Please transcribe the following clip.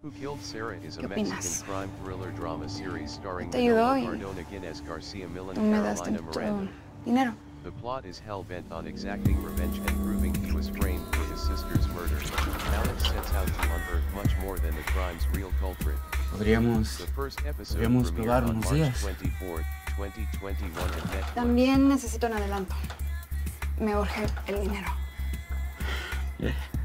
Who Killed Sara is a ¿Qué opinas? Mexican crime thriller drama series starring Te ayudó Manolo, y Cardona, Ginés, García, Millán, tú me das Carolina, tanto Miranda. dinero. The plot is hell-bent on exacting revenge and proving he was framed for his sister's murder. Álex sets out to unearth much more than the crime's real culprit. Podríamos probar on unos March días. 24, 2021 en Netflix. También necesito un adelanto. Me urge el dinero. Yeah.